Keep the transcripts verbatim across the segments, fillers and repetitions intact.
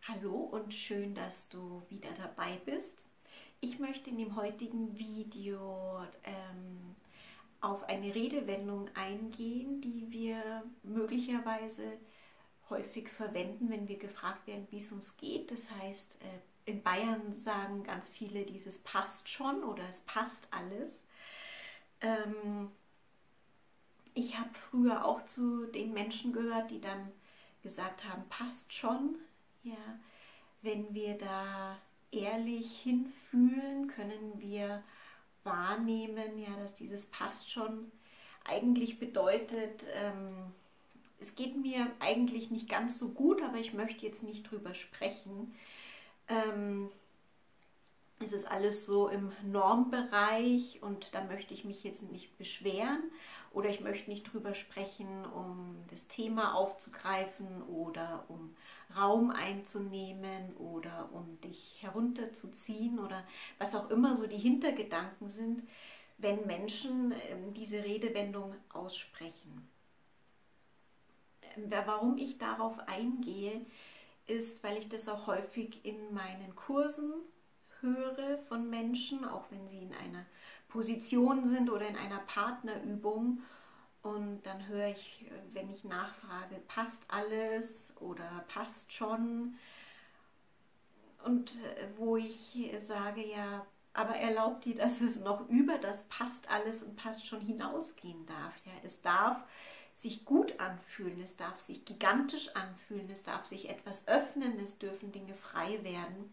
Hallo und schön, dass du wieder dabei bist. Ich möchte in dem heutigen Video ähm, auf eine Redewendung eingehen, die wir möglicherweise häufig verwenden, wenn wir gefragt werden, wie es uns geht. Das heißt, äh, in Bayern sagen ganz viele dieses passt schon oder es passt alles. Ähm, ich habe früher auch zu den Menschen gehört, die dann gesagt haben, passt schon. Ja, wenn wir da ehrlich hinfühlen, können wir wahrnehmen, ja, dass dieses passt schon eigentlich bedeutet, ähm, es geht mir eigentlich nicht ganz so gut, aber ich möchte jetzt nicht drüber sprechen. Ähm, es ist alles so im Normbereich und da möchte ich mich jetzt nicht beschweren oder ich möchte nicht drüber sprechen, um das Thema aufzugreifen oder um Raum einzunehmen oder um dich herunterzuziehen oder was auch immer so die Hintergedanken sind, wenn Menschen ähm, diese Redewendung aussprechen. Ähm, warum ich darauf eingehe, ist, weil ich das auch häufig in meinen Kursen höre von Menschen, auch wenn sie in einer Position sind oder in einer Partnerübung. Und dann höre ich, wenn ich nachfrage, passt alles oder passt schon? Und wo ich sage, ja, aber erlaubt dir, dass es noch über das passt alles und passt schon hinausgehen darf. Ja, es darf sich gut anfühlen, es darf sich gigantisch anfühlen, es darf sich etwas öffnen, es dürfen Dinge frei werden.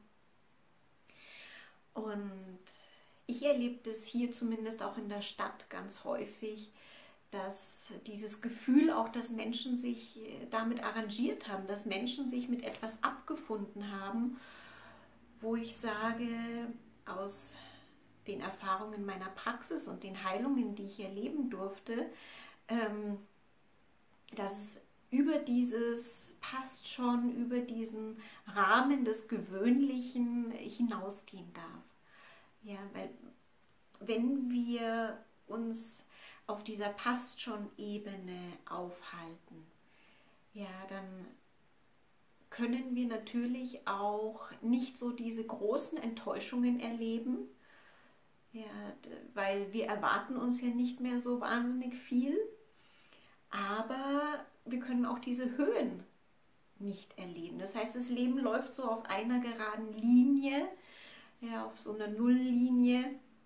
Und ich erlebe das hier zumindest auch in der Stadt ganz häufig, dass dieses Gefühl auch, dass Menschen sich damit arrangiert haben, dass Menschen sich mit etwas abgefunden haben, wo ich sage, aus den Erfahrungen meiner Praxis und den Heilungen, die ich erleben durfte, dass es über dieses passt schon, über diesen Rahmen des Gewöhnlichen hinausgehen darf. Ja, weil wenn wir uns auf dieser passt schon Ebene aufhalten, ja, dann können wir natürlich auch nicht so diese großen Enttäuschungen erleben, ja, weil wir erwarten uns ja nicht mehr so wahnsinnig viel, aber wir können auch diese Höhen nicht erleben. Das heißt, das Leben läuft so auf einer geraden Linie, ja, auf so einer Nulllinie.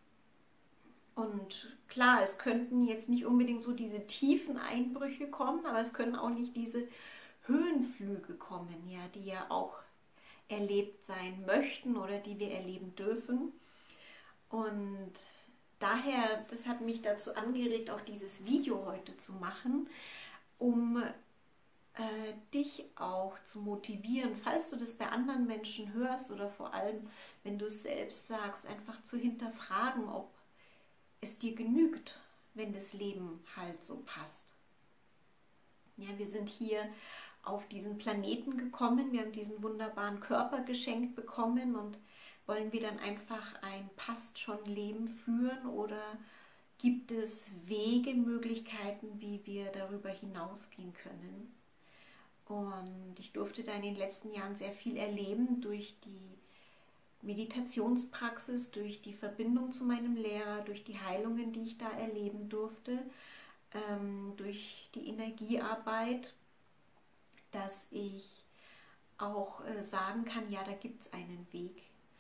Und klar, es könnten jetzt nicht unbedingt so diese tiefen Einbrüche kommen, aber es können auch nicht diese Höhenflüge kommen, ja, die ja auch erlebt sein möchten oder die wir erleben dürfen. Und daher, das hat mich dazu angeregt, auch dieses Video heute zu machen, um äh, dich auch zu motivieren, falls du das bei anderen Menschen hörst oder vor allem, wenn du es selbst sagst, einfach zu hinterfragen, ob es dir genügt, wenn das Leben halt so passt. Ja, wir sind hier auf diesen Planeten gekommen, wir haben diesen wunderbaren Körper geschenkt bekommen und wollen wir dann einfach ein passt schon Leben führen oder gibt es Wege, Möglichkeiten, wie wir darüber hinausgehen können? Und ich durfte da in den letzten Jahren sehr viel erleben durch die Meditationspraxis, durch die Verbindung zu meinem Lehrer, durch die Heilungen, die ich da erleben durfte, ähm, durch die Energiearbeit, dass ich auch äh, sagen kann, ja, da gibt es einen Weg.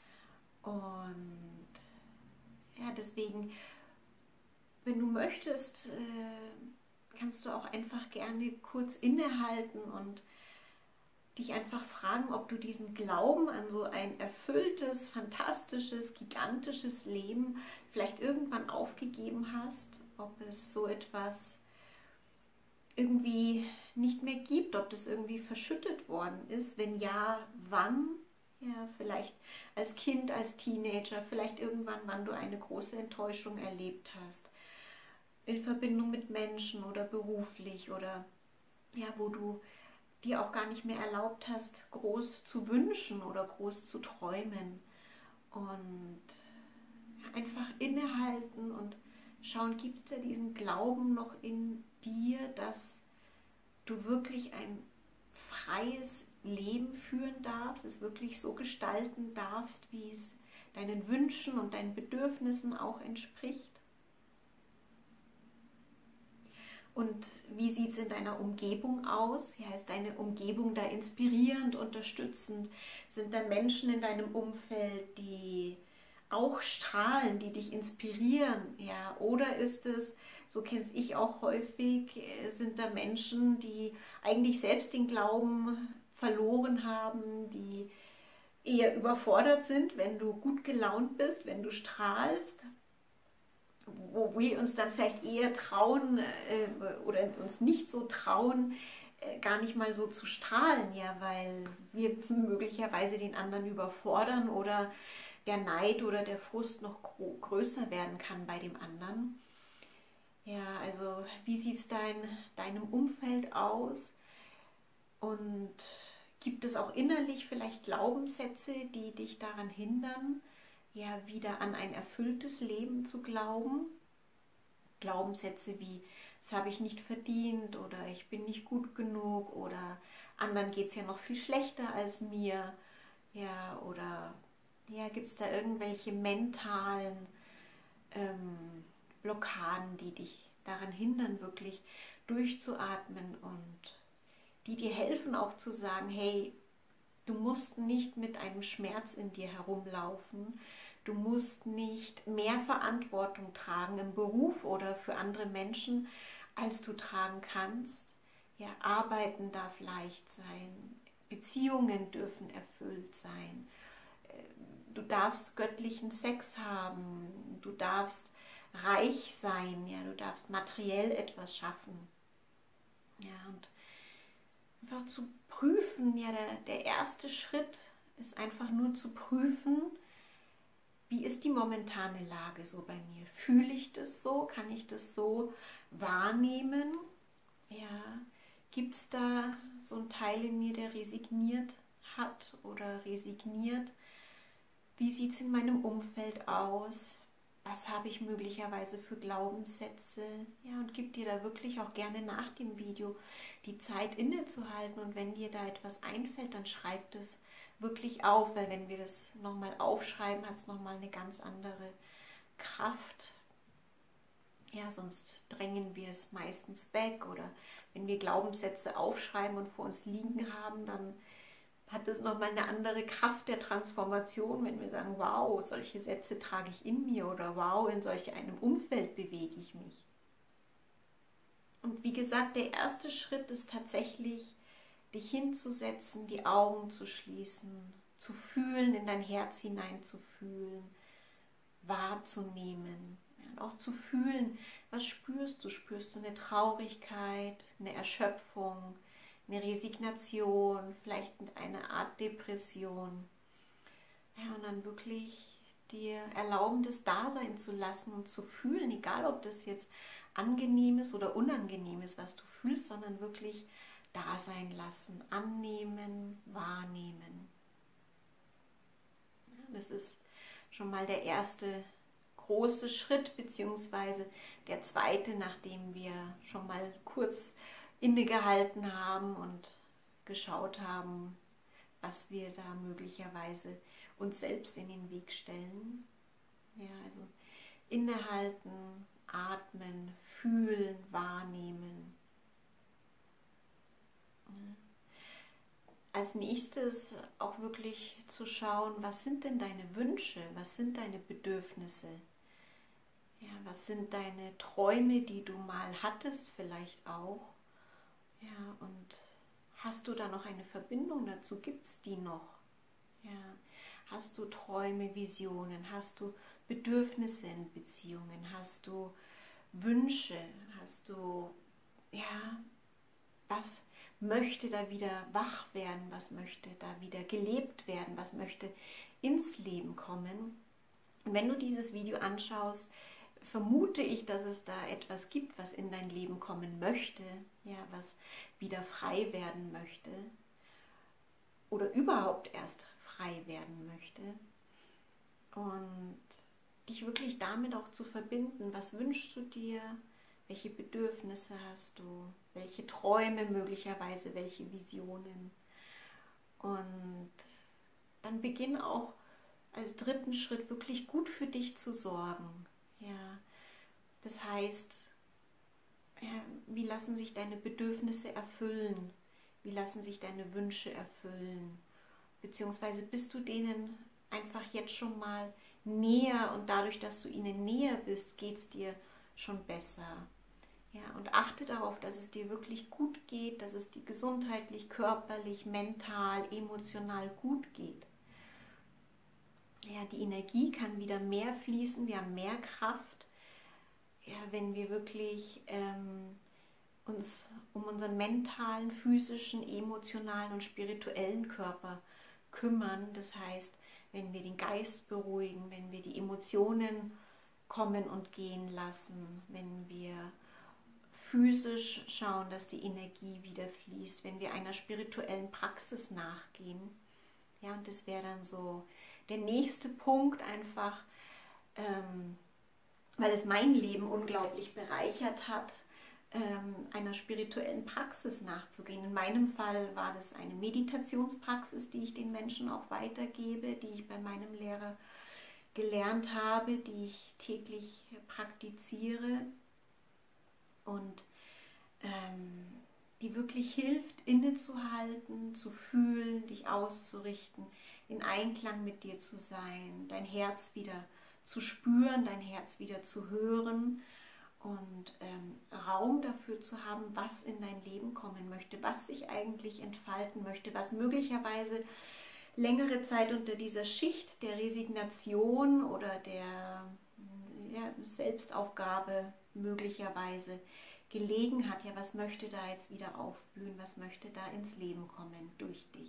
Und ja, deswegen, wenn du möchtest, äh, kannst du auch einfach gerne kurz innehalten und dich einfach fragen, ob du diesen Glauben an so ein erfülltes, fantastisches, gigantisches Leben vielleicht irgendwann aufgegeben hast, ob es so etwas irgendwie nicht mehr gibt, ob das irgendwie verschüttet worden ist. Wenn ja, wann? Ja, vielleicht als Kind, als Teenager, vielleicht irgendwann, wann du eine große Enttäuschung erlebt hast, in Verbindung mit Menschen oder beruflich oder ja, wo du dir auch gar nicht mehr erlaubt hast, groß zu wünschen oder groß zu träumen. Und einfach innehalten und schauen, gibt es da diesen Glauben noch in dir, dass du wirklich ein freies Leben führen darfst, es wirklich so gestalten darfst, wie es deinen Wünschen und deinen Bedürfnissen auch entspricht? Und wie sieht es in deiner Umgebung aus? Ja, ist deine Umgebung da inspirierend, unterstützend? Sind da Menschen in deinem Umfeld, die auch strahlen, die dich inspirieren? Ja, oder ist es, so kenne es ich auch häufig, sind da Menschen, die eigentlich selbst den Glauben verloren haben, die eher überfordert sind, wenn du gut gelaunt bist, wenn du strahlst, wo wir uns dann vielleicht eher trauen äh, oder uns nicht so trauen, äh, gar nicht mal so zu strahlen, ja, weil wir möglicherweise den anderen überfordern oder der Neid oder der Frust noch größer werden kann bei dem anderen. Ja, also wie sieht es dein, deinem Umfeld aus? Und gibt es auch innerlich vielleicht Glaubenssätze, die dich daran hindern, ja, wieder an ein erfülltes Leben zu glauben? Glaubenssätze wie, das habe ich nicht verdient oder ich bin nicht gut genug oder anderen geht es ja noch viel schlechter als mir. Ja, oder ja, gibt es da irgendwelche mentalen ähm, Blockaden, die dich daran hindern, wirklich durchzuatmen und die dir helfen auch zu sagen, hey, du musst nicht mit einem Schmerz in dir herumlaufen. Du musst nicht mehr Verantwortung tragen im Beruf oder für andere Menschen, als du tragen kannst. Ja, Arbeiten darf leicht sein. Beziehungen dürfen erfüllt sein. Du darfst göttlichen Sex haben. Du darfst reich sein. Ja, du darfst materiell etwas schaffen. Ja, und einfach zu prüfen, ja, der, der erste Schritt ist einfach nur zu prüfen, wie ist die momentane Lage so bei mir? Fühle ich das so? Kann ich das so wahrnehmen? Ja, gibt es da so einen Teil in mir, der resigniert hat oder resigniert? Wie sieht es in meinem Umfeld aus? Was habe ich möglicherweise für Glaubenssätze? Ja, und gib dir da wirklich auch gerne nach dem Video die Zeit innezuhalten. Und wenn dir da etwas einfällt, dann schreib das wirklich auf, weil wenn wir das nochmal aufschreiben, hat es nochmal eine ganz andere Kraft. Ja, sonst drängen wir es meistens weg. Oder wenn wir Glaubenssätze aufschreiben und vor uns liegen haben, dann hat es nochmal eine andere Kraft der Transformation, wenn wir sagen, wow, solche Sätze trage ich in mir oder wow, in solch einem Umfeld bewege ich mich. Und wie gesagt, der erste Schritt ist tatsächlich, dich hinzusetzen, die Augen zu schließen, zu fühlen, in dein Herz hineinzufühlen, wahrzunehmen. Ja, auch zu fühlen, was spürst du? Spürst du eine Traurigkeit, eine Erschöpfung, eine Resignation, vielleicht eine Art Depression. Ja, und dann wirklich dir erlauben, das da sein zu lassen und zu fühlen, egal ob das jetzt angenehm ist oder unangenehm ist, was du fühlst, sondern wirklich da sein lassen, annehmen, wahrnehmen. Ja, das ist schon mal der erste große Schritt, beziehungsweise der zweite, nachdem wir schon mal kurz innegehalten haben und geschaut haben, was wir da möglicherweise uns selbst in den Weg stellen. Ja, also innehalten, atmen, fühlen, wahrnehmen. Als nächstes auch wirklich zu schauen, was sind denn deine Wünsche, was sind deine Bedürfnisse, ja, was sind deine Träume, die du mal hattest vielleicht auch, ja, und hast du da noch eine Verbindung dazu, gibt es die noch, ja, hast du Träume, Visionen, hast du Bedürfnisse in Beziehungen, hast du Wünsche, hast du, ja, was möchte da wieder wach werden, was möchte da wieder gelebt werden, was möchte ins Leben kommen. Und wenn du dieses Video anschaust, vermute ich, dass es da etwas gibt, was in dein Leben kommen möchte, ja, was wieder frei werden möchte oder überhaupt erst frei werden möchte. Und dich wirklich damit auch zu verbinden, was wünschst du dir, welche Bedürfnisse hast du, welche Träume möglicherweise, welche Visionen. Und dann beginn auch als dritten Schritt wirklich gut für dich zu sorgen. Ja, das heißt, ja, wie lassen sich deine Bedürfnisse erfüllen? Wie lassen sich deine Wünsche erfüllen? Beziehungsweise bist du denen einfach jetzt schon mal näher und dadurch, dass du ihnen näher bist, geht es dir schon besser. Ja, und achte darauf, dass es dir wirklich gut geht, dass es dir gesundheitlich, körperlich, mental, emotional gut geht. Ja, die Energie kann wieder mehr fließen, wir haben mehr Kraft, ja, wenn wir wirklich ähm, uns um unseren mentalen, physischen, emotionalen und spirituellen Körper kümmern. Das heißt, wenn wir den Geist beruhigen, wenn wir die Emotionen kommen und gehen lassen, wenn wir physisch schauen, dass die Energie wieder fließt, wenn wir einer spirituellen Praxis nachgehen. Ja, und das wäre dann so der nächste Punkt einfach, ähm, weil es mein Leben unglaublich bereichert hat, ähm, einer spirituellen Praxis nachzugehen. In meinem Fall war das eine Meditationspraxis, die ich den Menschen auch weitergebe, die ich bei meinem Lehrer gelernt habe, die ich täglich praktiziere und ähm, die wirklich hilft, innezuhalten, zu fühlen, dich auszurichten, in Einklang mit dir zu sein, dein Herz wieder zu spüren, dein Herz wieder zu hören und ähm, Raum dafür zu haben, was in dein Leben kommen möchte, was sich eigentlich entfalten möchte, was möglicherweise längere Zeit unter dieser Schicht der Resignation oder der ja, Selbstaufgabe möglicherweise gelegen hat. Ja, was möchte da jetzt wieder aufblühen, was möchte da ins Leben kommen durch dich?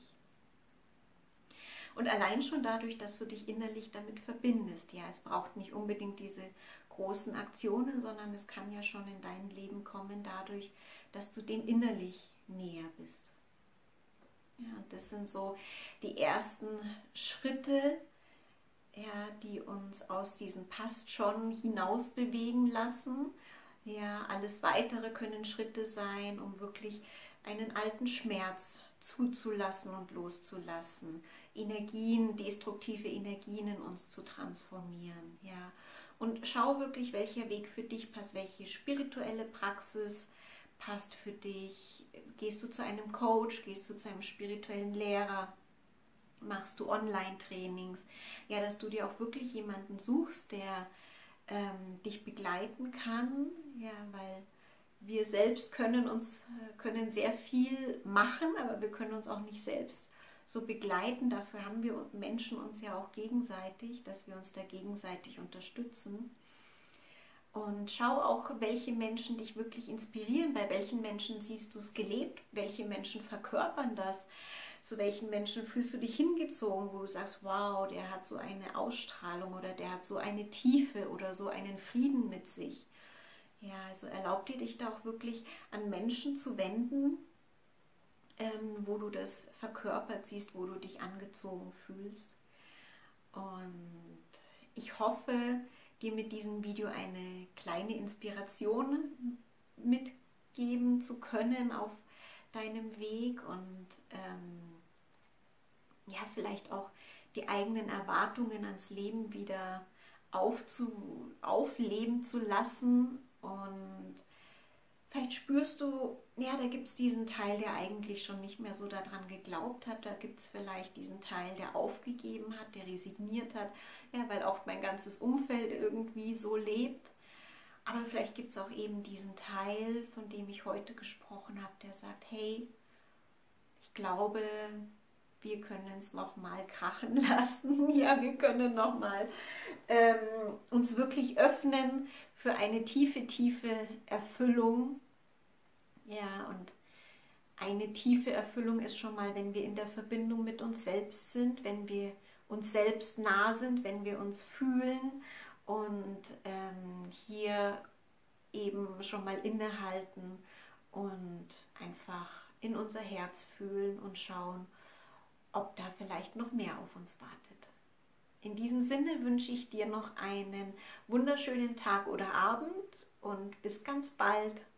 Und allein schon dadurch, dass du dich innerlich damit verbindest, ja, es braucht nicht unbedingt diese großen Aktionen, sondern es kann ja schon in dein Leben kommen dadurch, dass du dem innerlich näher bist. Ja, und das sind so die ersten Schritte, ja, die uns aus diesem Passt schon hinaus bewegen lassen. Ja, alles Weitere können Schritte sein, um wirklich einen alten Schmerz zuzulassen und loszulassen, Energien, destruktive Energien in uns zu transformieren. Ja. Und schau wirklich, welcher Weg für dich passt, welche spirituelle Praxis passt für dich. Gehst du zu einem Coach, gehst du zu einem spirituellen Lehrer, machst du Online-Trainings, ja, dass du dir auch wirklich jemanden suchst, der ähm, dich begleiten kann, ja, weil wir selbst können uns können sehr viel machen, aber wir können uns auch nicht selbst so begleiten. Dafür haben wir Menschen uns ja auch gegenseitig, dass wir uns da gegenseitig unterstützen. Und schau auch, welche Menschen dich wirklich inspirieren, bei welchen Menschen siehst du es gelebt, welche Menschen verkörpern das, zu welchen Menschen fühlst du dich hingezogen, wo du sagst, wow, der hat so eine Ausstrahlung oder der hat so eine Tiefe oder so einen Frieden mit sich. Ja, also erlaub dir, dich da auch wirklich an Menschen zu wenden, ähm, wo du das verkörpert siehst, wo du dich angezogen fühlst. Und ich hoffe, dir mit diesem Video eine kleine Inspiration mitgeben zu können auf deinem Weg und ähm, ja, vielleicht auch die eigenen Erwartungen ans Leben wieder aufzu, aufleben zu lassen. Und vielleicht spürst du, ja, da gibt es diesen Teil, der eigentlich schon nicht mehr so daran geglaubt hat. Da gibt es vielleicht diesen Teil, der aufgegeben hat, der resigniert hat, ja, weil auch mein ganzes Umfeld irgendwie so lebt. Aber vielleicht gibt es auch eben diesen Teil, von dem ich heute gesprochen habe, der sagt, hey, ich glaube, wir können es nochmal krachen lassen. Ja, wir können nochmal ähm, uns wirklich öffnen für eine tiefe, tiefe Erfüllung. Ja, und eine tiefe Erfüllung ist schon mal, wenn wir in der Verbindung mit uns selbst sind, wenn wir uns selbst nah sind, wenn wir uns fühlen und ähm, hier eben schon mal innehalten und einfach in unser Herz fühlen und schauen, ob da vielleicht noch mehr auf uns wartet. In diesem Sinne wünsche ich dir noch einen wunderschönen Tag oder Abend und bis ganz bald.